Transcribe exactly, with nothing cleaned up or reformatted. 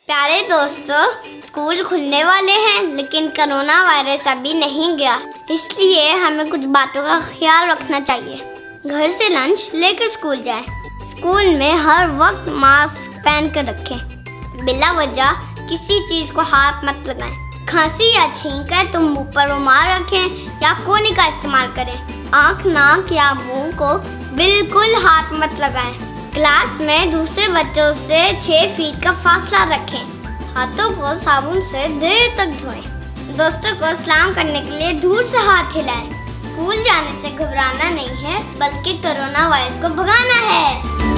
प्यारे दोस्तों, स्कूल खुलने वाले हैं लेकिन कोरोना वायरस अभी नहीं गया, इसलिए हमें कुछ बातों का ख्याल रखना चाहिए। घर से लंच लेकर स्कूल जाएं। स्कूल में हर वक्त मास्क पहन कर रखें। बिला वजह किसी चीज को हाथ मत लगाएं। खांसी या छींक है तो मुंह पर रुमाल रखें या कोने का इस्तेमाल करें। आँख, नाक या मुंह को बिल्कुल हाथ मत लगाएं। क्लास में दूसरे बच्चों से छह फीट का फासला रखें। हाथों को साबुन से देर तक धोएं। दोस्तों को सलाम करने के लिए दूर से हाथ हिलाएं। स्कूल जाने से घबराना नहीं है, बल्कि कोरोना वायरस को भगाना है।